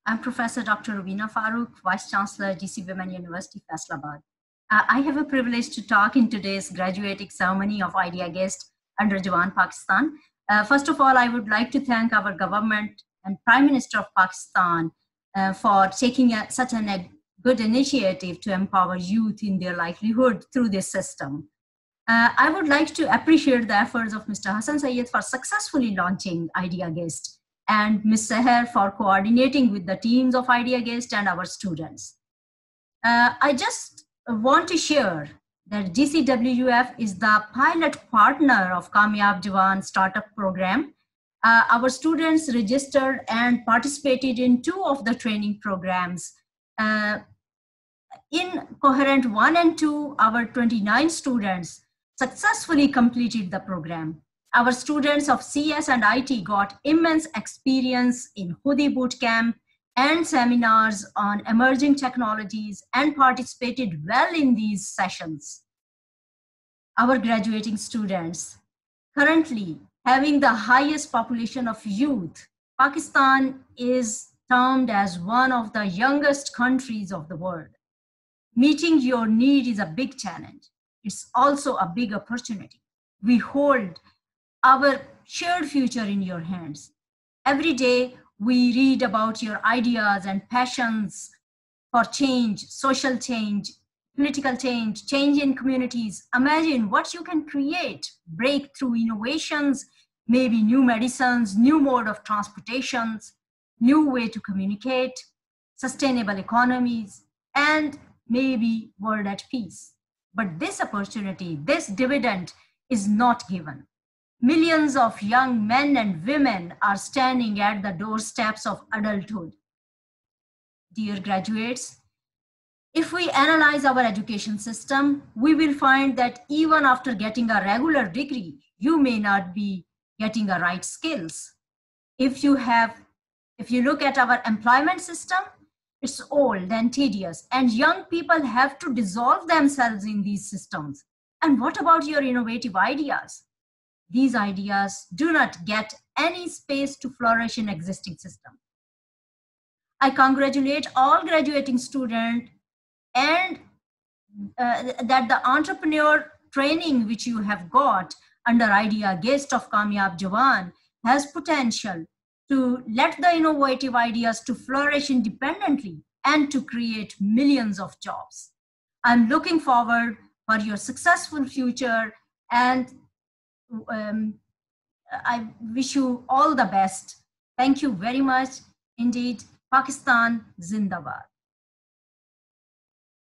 I'm Professor Dr. Rubina Farooq, Vice Chancellor, GC Women University, Faisalabad. I have a privilege to talk in today's graduating ceremony of IDEA Guest under Jawan, Pakistan. First of all, I would like to thank our government and Prime Minister of Pakistan for taking such a good initiative to empower youth in their livelihood through this system. I would like to appreciate the efforts of Mr. Hassan Syed for successfully launching IDEA Guest and Ms. Seher for coordinating with the teams of IDEA Guest and our students. I just want to share that GCWF is the pilot partner of Kamyab Jawan Startup Program. Our students registered and participated in 2 of the training programs. In Coherent 1 and 2, our 29 students successfully completed the program. Our students of CS and IT got immense experience in Hudi Bootcamp and seminars on emerging technologies and participated well in these sessions. Our graduating students, currently having the highest population of youth, Pakistan is termed as one of the youngest countries of the world. Meeting your need is a big challenge. It's also a big opportunity. We hold our shared future in your hands. Every day, we read about your ideas and passions for change, social change, political change, change in communities. Imagine what you can create, breakthrough innovations, maybe new medicines, new mode of transportations, new way to communicate, sustainable economies, and maybe world at peace. But this opportunity, this dividend is not given. Millions of young men and women are standing at the doorsteps of adulthood. Dear graduates, if we analyze our education system, we will find that even after getting a regular degree, you may not be getting the right skills. If you look at our employment system, it's old and tedious, and young people have to dissolve themselves in these systems. And what about your innovative ideas? These ideas do not get any space to flourish in existing system. I congratulate all graduating students and that the entrepreneur training which you have got under IDEA Guest of Kamyab Jawan has potential to let the innovative ideas to flourish independently and to create millions of jobs. I'm looking forward for your successful future, and I wish you all the best. Thank you very much. Indeed, Pakistan Zindabad.